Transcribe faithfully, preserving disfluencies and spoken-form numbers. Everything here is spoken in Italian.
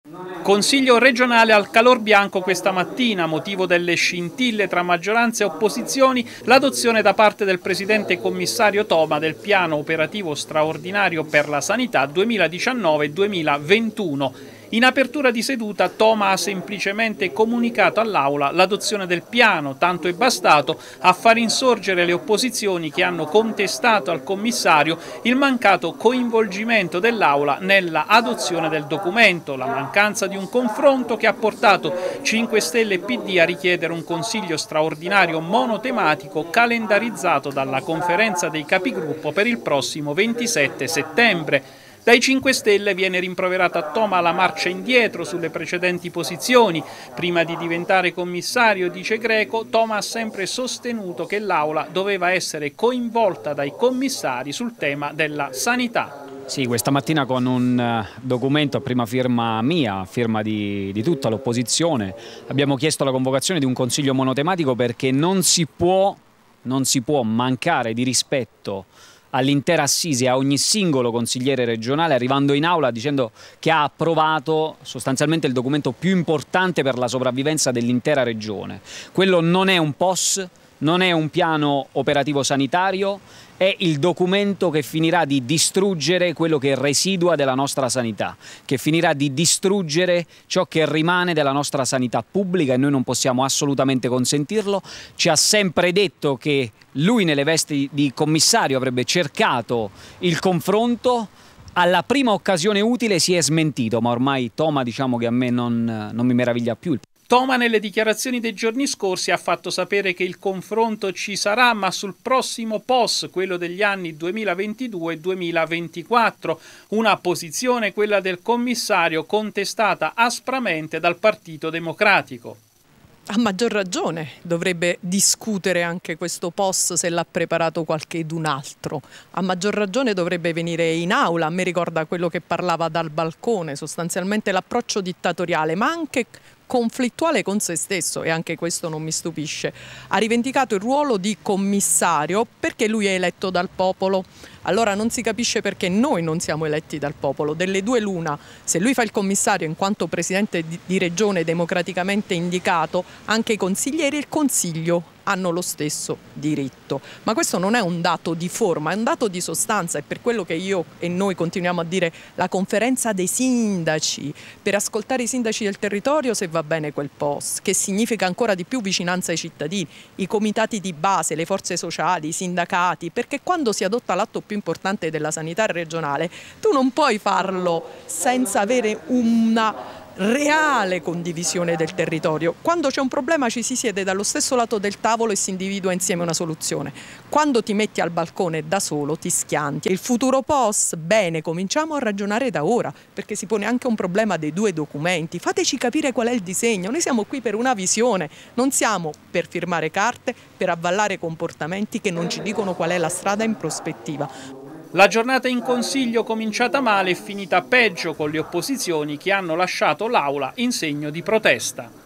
Consiglio regionale al calor bianco questa mattina, motivo delle scintille tra maggioranza e opposizioni, l'adozione da parte del presidente commissario Toma del piano operativo straordinario per la sanità duemiladiciannove duemilaventuno. In apertura di seduta Toma ha semplicemente comunicato all'Aula l'adozione del piano, tanto è bastato a far insorgere le opposizioni che hanno contestato al commissario il mancato coinvolgimento dell'Aula nella adozione del documento, la mancanza di un confronto che ha portato cinque Stelle e P D a richiedere un consiglio straordinario monotematico calendarizzato dalla conferenza dei capigruppo per il prossimo ventisette settembre. Dai cinque Stelle viene rimproverata a Toma la marcia indietro sulle precedenti posizioni. Prima di diventare commissario, dice Greco, Toma ha sempre sostenuto che l'Aula doveva essere coinvolta dai commissari sul tema della sanità. Sì, questa mattina con un documento a prima firma mia, firma di, di tutta l'opposizione, abbiamo chiesto la convocazione di un consiglio monotematico perché non si può, non si può mancare di rispetto all'intera assise, a ogni singolo consigliere regionale, arrivando in aula dicendo che ha approvato sostanzialmente il documento più importante per la sopravvivenza dell'intera regione. Quello non è un P O S, non è un piano operativo sanitario, è il documento che finirà di distruggere quello che residua della nostra sanità, che finirà di distruggere ciò che rimane della nostra sanità pubblica e noi non possiamo assolutamente consentirlo. Ci ha sempre detto che lui nelle vesti di commissario avrebbe cercato il confronto, alla prima occasione utile si è smentito, ma ormai Toma diciamo che a me non, non mi meraviglia più. Toma nelle dichiarazioni dei giorni scorsi ha fatto sapere che il confronto ci sarà, ma sul prossimo P O S, quello degli anni duemilaventidue duemilaventiquattro, una posizione, quella del commissario, contestata aspramente dal Partito Democratico. A maggior ragione dovrebbe discutere anche questo P O S se l'ha preparato qualchedun altro. A maggior ragione dovrebbe venire in aula. A me ricorda quello che parlava dal balcone, sostanzialmente l'approccio dittatoriale, ma anche conflittuale con se stesso, e anche questo non mi stupisce. Ha rivendicato il ruolo di commissario perché lui è eletto dal popolo. Allora non si capisce perché noi non siamo eletti dal popolo. Delle due l'una, se lui fa il commissario in quanto presidente di, di regione democraticamente indicato, anche i consiglieri e il consiglio hanno lo stesso diritto. Ma questo non è un dato di forma, è un dato di sostanza, e per quello che io e noi continuiamo a dire la conferenza dei sindaci, per ascoltare i sindaci del territorio se va bene quel P O S, che significa ancora di più vicinanza ai cittadini, i comitati di base, le forze sociali, i sindacati, perché quando si adotta l'atto più importante della sanità regionale, tu non puoi farlo senza avere una reale condivisione del territorio. Quando c'è un problema ci si siede dallo stesso lato del tavolo e si individua insieme una soluzione. Quando ti metti al balcone da solo ti schianti. Il futuro P O S, bene, cominciamo a ragionare da ora, perché si pone anche un problema dei due documenti. Fateci capire qual è il disegno. Noi siamo qui per una visione, non siamo per firmare carte, per avvallare comportamenti che non ci dicono qual è la strada in prospettiva. La giornata in Consiglio, cominciata male, è finita peggio, con le opposizioni che hanno lasciato l'Aula in segno di protesta.